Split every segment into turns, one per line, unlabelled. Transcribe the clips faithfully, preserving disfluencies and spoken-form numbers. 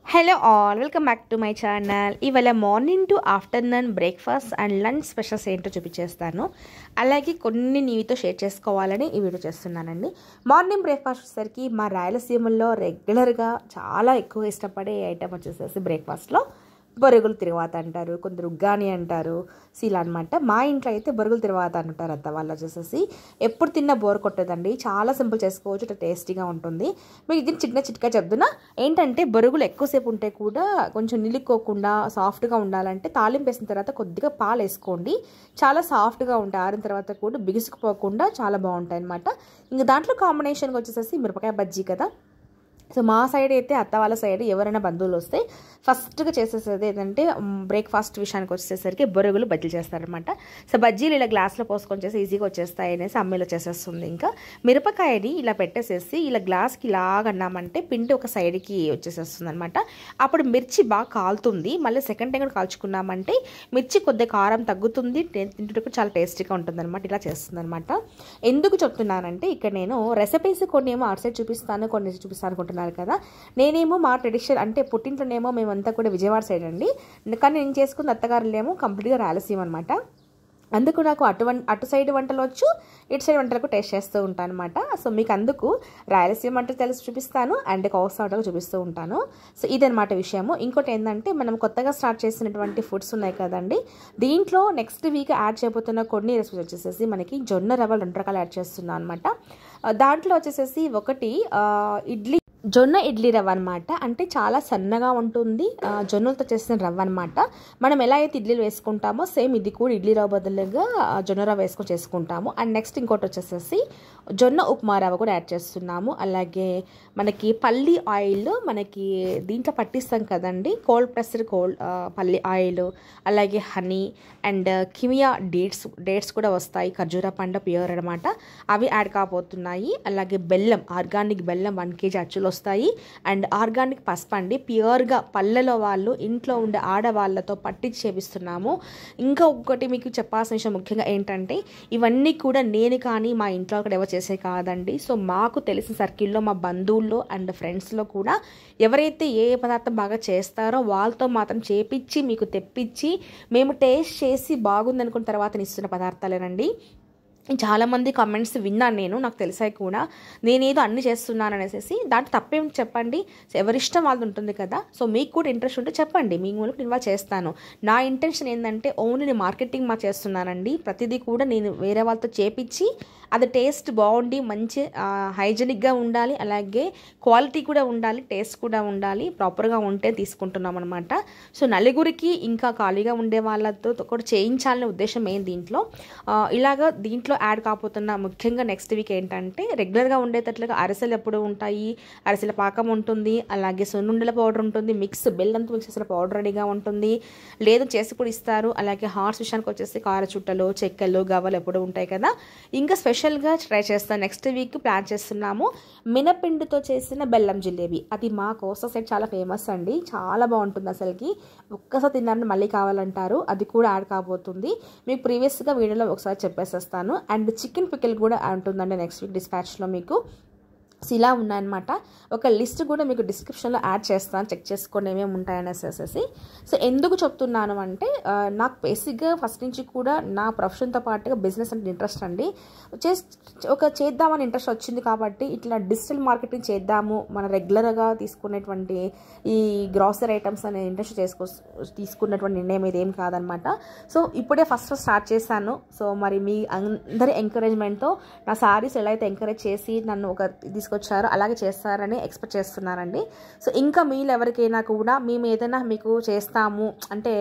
Hello all, welcome back to my channel. ఇవాళ morning to afternoon breakfast and lunch specials ఏంటో చూపించేస్తాను. అలాగే కొన్ని నీవితో షేర్ చేసుకోవాలని ఈ వీడియో చేస్తున్నానండి. మార్నింగ్ బ్రేక్ఫాస్ట్ వచ్చేసరికి మా రాయలసీమలో రెగ్యులర్గా చాలా ఎక్కువ ఇష్టపడే ఐటమ్ వచ్చేసేసి బ్రేక్ఫాస్ట్లో బొరుగులు తిరువాత అంటారు, కొందరు ఉగ్గాని అంటారు. సో ఇలా అనమాట. మా ఇంట్లో అయితే బొరుగులు తిరువాత అంటారు. అత్త వాళ్ళు వచ్చేసేసి ఎప్పుడు తిన్నా బోర్ కొట్టదండి. చాలా సింపుల్ చేసుకోవచ్చు, ఇట్లా టేస్టీగా ఉంటుంది. మీకు ఇది చిన్న చిట్కా చెప్తున్నా ఏంటంటే, బొరుగులు ఎక్కువసేపు ఉంటే కూడా కొంచెం నిలుక్కోకుండా సాఫ్ట్గా ఉండాలంటే తాలింపు వేసిన తర్వాత కొద్దిగా పాలు వేసుకోండి. చాలా సాఫ్ట్గా ఉంటాయి. ఆరిన తర్వాత కూడా బిగుసుకుపోకుండా చాలా బాగుంటాయి అనమాట. ఇంకా దాంట్లో కాంబినేషన్గా వచ్చేసేసి మిరపకాయ బజ్జీ కదా. సో మా సైడ్ అయితే అత్త వాళ్ళ సైడ్ ఎవరైనా బంధువులు వస్తే ఫస్ట్గా చేసేసేది ఏంటంటే, బ్రేక్ఫాస్ట్ విషయానికి వచ్చేసరికి బొరుగులు బజ్జీలు చేస్తారనమాట. సో బజ్జీలు ఇలా గ్లాస్లో పోసుకొని చేసి ఈజీగా వచ్చేస్తాయి అనేసి అమ్మీలో చేసేస్తుంది. ఇంకా మిరపకాయని ఇలా పెట్టేసేసి ఇలా గ్లాస్కి ఇలాగ అన్నామంటే పిండి ఒక సైడ్కి వచ్చేసేస్తుంది అనమాట. అప్పుడు మిర్చి బాగా కాలుతుంది. మళ్ళీ సెకండ్ టైం కూడా కాల్చుకున్నామంటే మిర్చి కొద్దిగా కారం తగ్గుతుంది, తింటుకు చాలా టేస్టీగా ఉంటుంది అనమాట. ఇలా చేస్తుంది అనమాట. ఎందుకు చెప్తున్నానంటే, ఇక్కడ నేను రెసిపీస్ కొన్ని ఏమో అటు సైడ్ చూపిస్తాను, కొన్ని చూపిస్తాను అనుకుంటున్నాను కదా. నేనేమో మా ట్రెడిషన్ అంటే పుట్టింట్లోనేమో మేమంతా కూడా విజయవాడ సైడ్ అండి. కానీ నేను చేసుకున్న అత్తగారులేమో కంప్లీట్గా రాయలసీమ అనమాట. అందుకు నాకు అటు వం అటు సైడ్ వంటలు వచ్చు, ఇటు సైడ్ వంటలకు టేస్ట్ చేస్తూ ఉంటాను అనమాట. సో మీకు అందుకు రాయలసీమ వంటలు తెలిసి చూపిస్తాను అండ్ కోస్తా వంటలు చూపిస్తూ ఉంటాను. సో ఇదనమాట విషయము. ఇంకోటి ఏంటంటే, మనం కొత్తగా స్టార్ట్ చేసినటువంటి ఫుడ్స్ ఉన్నాయి కదండి, దీంట్లో నెక్స్ట్ వీక్ యాడ్ చేయబోతున్న కొన్ని రెసిపీస్ వచ్చేసేసి మనకి జొన్న రవ్వలు రెండు రకాలు యాడ్ చేస్తున్నాను అనమాట. దాంట్లో వచ్చేసేసి ఒకటి ఇడ్లీ జొన్న ఇడ్లీ రవ్వ అనమాట. అంటే చాలా సన్నగా ఉంటుంది, జొన్నలతో చేసిన రవ్వ అనమాట. మనం ఎలా అయితే ఇడ్లీలు వేసుకుంటామో సేమ్ ఇది కూడా ఇడ్లీ రవ్వ బదులుగా జొన్న రవ్వ వేసుకొని చేసుకుంటాము. అండ్ నెక్స్ట్ ఇంకోటి వచ్చేసేసి జొన్న ఉప్మా రవ్వ కూడా యాడ్ చేస్తున్నాము. అలాగే మనకి పల్లి ఆయిల్ మనకి దీంట్లో పట్టిస్తాం కదండి, కోల్డ్ ప్రెస్డ్ కోల్డ్ పల్లి ఆయిల్, అలాగే honey and Kimia dates dates కూడా వస్తాయి, ఖర్జూర పండు ప్యూర్ అనమాట. అవి యాడ్ కాబోతున్నాయి. అలాగే బెల్లం, ఆర్గానిక్ బెల్లం వన్ కేజీ అచ్చులు వస్తాయి. అండ్ ఆర్గానిక్ పసుపు అండి, ప్యూర్గా పల్లెలో వాళ్ళు ఇంట్లో ఉండే ఆడవాళ్ళతో పట్టించి చేపిస్తున్నాము. ఇంకా ఒకటి మీకు చెప్పాల్సిన విషయం ముఖ్యంగా ఏంటంటే, ఇవన్నీ కూడా నేను కానీ మా ఇంట్లో అక్కడ ఎవరు చేసే కాదండి. సో మాకు తెలిసిన సర్కిల్లో మా బంధువుల్లో అండ్ ఫ్రెండ్స్లో కూడా ఎవరైతే ఏ పదార్థం బాగా చేస్తారో వాళ్ళతో మాత్రం చేపించి మీకు తెప్పించి మేము టేస్ట్ చేసి బాగుంది అనుకున్న తర్వాత ఇస్తున్న పదార్థాలేనండి. చాలామంది కామెంట్స్ విన్నాను నేను, నాకు తెలిసాయి కూడా. నేనేదో అన్ని చేస్తున్నాను అనేసి, దాంట్లో తప్పేం చెప్పండి, ఎవరిష్టం వాళ్ళది ఉంటుంది కదా. సో మీకు కూడా ఇంట్రెస్ట్ ఉంటే చెప్పండి, మీ మూలకు నేను వాళ్ళు చేస్తాను. నా ఇంటెన్షన్ ఏంటంటే, ఓన్లీ నేను మార్కెటింగ్ మా చేస్తున్నానండి. ప్రతిదీ కూడా నేను వేరే వాళ్ళతో చేపించి అది టేస్ట్ బాగుండి మంచి హైజెనిక్గా ఉండాలి, అలాగే క్వాలిటీ కూడా ఉండాలి, టేస్ట్ కూడా ఉండాలి, ప్రాపర్గా ఉంటే తీసుకుంటున్నాం అనమాట. సో నలుగురికి ఇంకా ఖాళీగా ఉండే వాళ్ళతో కూడా చేయించాలనే ఉద్దేశం ఏం దీంట్లో. ఇలాగా దీంట్లో యాడ్ కాబోతున్న ముఖ్యంగా నెక్స్ట్ వీక్ ఏంటంటే, రెగ్యులర్గా ఉండేటట్లుగా అరిసెలు ఎప్పుడు ఉంటాయి, అరిసెల పాకం ఉంటుంది, అలాగే సున్నుండల పౌడర్ ఉంటుంది, మిక్స్ బెల్లంతో మిక్స్ చేసిన పౌడర్ రెడీగా ఉంటుంది, లేదు చేసి కూడా ఇస్తారు. అలాగే హార్స్ విషయానికి వచ్చేసి కార చుట్టలు, చెక్కలు, గవ్వలు ఎప్పుడు ఉంటాయి కదా. ఇంకా స్పెషల్గా ట్రై చేస్తాను, నెక్స్ట్ వీక్ ప్లాన్ చేస్తున్నాము మినపిండితో చేసిన బెల్లం జిలేబీ. అది మా కోస్తా సైడ్ చాలా ఫేమస్ అండి, చాలా బాగుంటుంది అసలుకి. ఒక్కసారి తిన్నాను మళ్ళీ కావాలంటారు. అది కూడా యాడ్ కాబోతుంది. మీకు ప్రీవియస్గా వీడియోలో ఒకసారి చెప్పేసేస్తాను. అండ్ చికెన్ పికిల్ కూడా ఉంటుందండి నెక్స్ట్ వీక్ డిస్పాచ్లో మీకు. సో ఇలా ఉన్నాయన్నమాట. ఒక లిస్ట్ కూడా మీకు డిస్క్రిప్షన్లో యాడ్ చేస్తాను, చెక్ చేసుకోండి ఏమేమి ఉంటాయనేసేసి. సో ఎందుకు చెప్తున్నాను అంటే, నాకు బేసిక్గా ఫస్ట్ నుంచి కూడా నా ప్రొఫెషన్తో పాటుగా బిజినెస్ అంటే ఇంట్రెస్ట్ అండి. చే ఒక చేద్దామని ఇంట్రెస్ట్ వచ్చింది కాబట్టి ఇట్లా డిజిటల్ మార్కెటింగ్ చేద్దాము, మన రెగ్యులర్గా తీసుకునేటువంటి ఈ గ్రాసరీ ఐటమ్స్ అనే ఇంట్రెస్ట్ చేసుకో తీసుకున్నటువంటి నిర్ణయం ఇదేం కాదనమాట. సో ఇప్పుడే ఫస్ట్ స్టార్ట్ చేశాను. సో మరి మీ అందరి ఎంకరేజ్మెంట్తో నా శారీస్ ఎలా అయితే ఎంకరేజ్ చేసి నన్ను ఒక తీసుకొచ్చారో అలాగే చేస్తారని ఎక్స్పెక్ట్ చేస్తున్నానండి. సో ఇంకా మీరు ఎవరికైనా కూడా మేము ఏదైనా మీకు చేస్తాము అంటే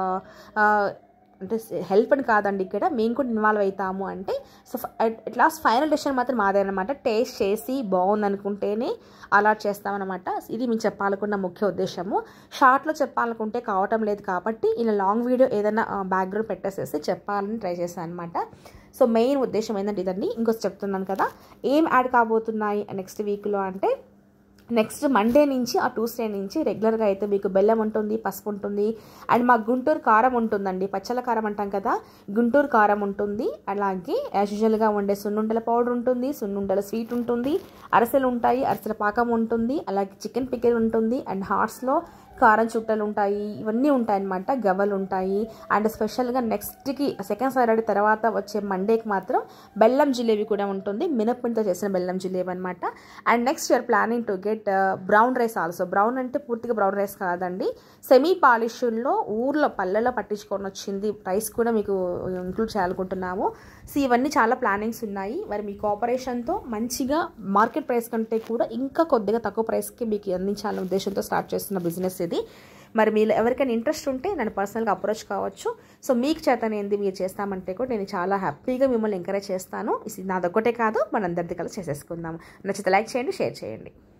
అంటే హెల్ప్ అని కాదండి, ఇక్కడ మేము కూడా ఇన్వాల్వ్ అవుతాము అంటే, so at last final decision మాత్రం మాదే అనమాట. టేస్ట్ చేసి బాగుంది అనుకుంటేనే అలా చేస్తామన్నమాట. ఇది మేము చెప్పాలనుకున్న ముఖ్య ఉద్దేశము. షార్ట్లో చెప్పాలనుకుంటే కావటం లేదు కాబట్టి ఇలా లాంగ్ వీడియో ఏదైనా బ్యాక్గ్రౌండ్ పెట్టేసేసి చెప్పాలని ట్రై చేశాను అనమాట. సో మెయిన్ ఉద్దేశం ఏంటంటే ఇదండి. ఇంకొక చెప్తున్నాను కదా, ఏం యాడ్ కాబోతున్నాయి నెక్స్ట్ వీక్లో అంటే, నెక్స్ట్ మండే నుంచి ఆ ట్యూస్డే నుంచి రెగ్యులర్గా అయితే మీకు బెల్లం ఉంటుంది, పసుపు ఉంటుంది, అండ్ మా గుంటూరు కారం ఉంటుందండి. పచ్చల కారం అంటాం కదా, గుంటూరు కారం ఉంటుంది. అలాగే యాజ్ యూజువల్గా ఉండే సున్నుండల పౌడర్ ఉంటుంది, సున్నుండల స్వీట్ ఉంటుంది, అరసెలు ఉంటాయి, అరసెల పాకం ఉంటుంది, అలాగే చికెన్ పికిల్ ఉంటుంది, అండ్ హార్ట్స్లో కారం చుట్టలు ఉంటాయి, ఇవన్నీ ఉంటాయి అన్నమాట. గవ్వలు ఉంటాయి. అండ్ స్పెషల్గా నెక్స్ట్కి సెకండ్ సాటర్డే తర్వాత వచ్చే మండేకి మాత్రం బెల్లం జిలేబీ కూడా ఉంటుంది, మినప్పిండితో చేసిన బెల్లం జిలేబీ అనమాట. And next you are planning to get brown rice also. Brown అంటే పూర్తిగా బ్రౌన్ రైస్ కాదండి, సెమీ పాలిష్లో ఊర్లో పల్లెల్లో పట్టించుకొని వచ్చింది రైస్ కూడా మీకు ఇంక్లూడ్ చేయాలనుకుంటున్నాము. సో ఇవన్నీ చాలా ప్లానింగ్స్ ఉన్నాయి. మరి మీ కోఆపరేషన్తో మంచిగా మార్కెట్ ప్రైస్ కంటే కూడా ఇంకా కొద్దిగా తక్కువ ప్రైస్కి మీకు అందించాలనే ఉద్దేశంతో స్టార్ట్ చేస్తున్న బిజినెస్ ఇది. మరి మీరు ఎవరికైనా ఇంట్రెస్ట్ ఉంటే నన్ను పర్సనల్గా అప్రోచ్ కావచ్చు. సో మీకు చేతనేంది మీరు చేస్తామంటే కూడా నేను చాలా హ్యాపీగా మిమ్మల్ని ఎంకరేజ్ చేస్తాను. ఇది నాదొక్కటే కాదు, మనందరిది కలిసి చేసేసుకుందాము. నచ్చితే లైక్ చేయండి, షేర్ చేయండి.